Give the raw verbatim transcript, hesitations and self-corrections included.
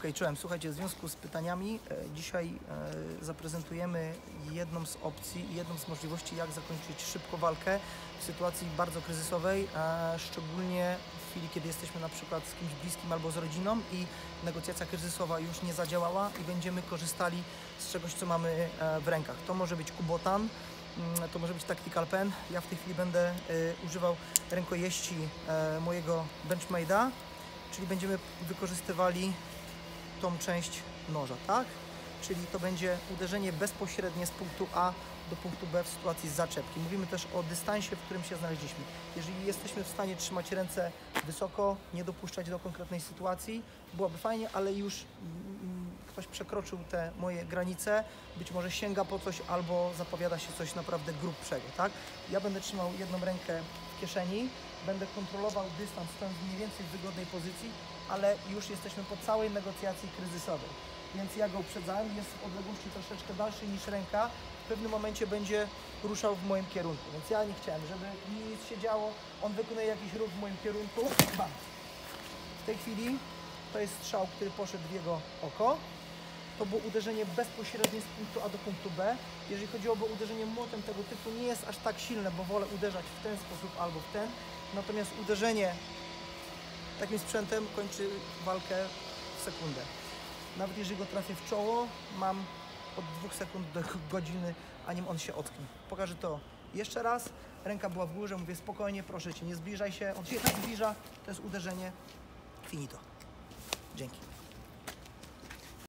Ok, czułem. Słuchajcie, w związku z pytaniami e, dzisiaj e, zaprezentujemy jedną z opcji i jedną z możliwości, jak zakończyć szybko walkę w sytuacji bardzo kryzysowej, a szczególnie w chwili, kiedy jesteśmy na przykład z kimś bliskim albo z rodziną i negocjacja kryzysowa już nie zadziałała i będziemy korzystali z czegoś, co mamy e, w rękach. To może być kubotan, mm, to może być tactical pen. Ja w tej chwili będę e, używał rękojeści e, mojego Benchmade'a, czyli będziemy wykorzystywali tą część noża, tak? Czyli to będzie uderzenie bezpośrednie z punktu A do punktu B w sytuacji zaczepki. Mówimy też o dystansie, w którym się znaleźliśmy. Jeżeli jesteśmy w stanie trzymać ręce wysoko, nie dopuszczać do konkretnej sytuacji, byłoby fajnie, ale już mm, ktoś przekroczył te moje granice, być może sięga po coś albo zapowiada się coś naprawdę grubszego, tak? Ja będę trzymał jedną rękę w kieszeni, będę kontrolował dystans, stojąc mniej więcej w wygodnej pozycji, ale już jesteśmy po całej negocjacji kryzysowej. Więc ja go uprzedzałem, jest w odległości troszeczkę dalszej niż ręka, w pewnym momencie będzie ruszał w moim kierunku. Więc ja nie chciałem, żeby nic się działo, on wykonuje jakiś ruch w moim kierunku. Bam. W tej chwili to jest strzał, który poszedł w jego oko. To było uderzenie bezpośrednie z punktu A do punktu B. Jeżeli chodziłoby o uderzenie młotem tego typu, nie jest aż tak silne, bo wolę uderzać w ten sposób albo w ten. Natomiast uderzenie takim sprzętem kończy walkę w sekundę. Nawet jeżeli go trafię w czoło, mam od dwóch sekund do godziny, anim on się ocknie. Pokażę to jeszcze raz. Ręka była w górze, mówię spokojnie, proszę Cię, nie zbliżaj się. On się tak zbliża, to jest uderzenie. Finito. Dzięki.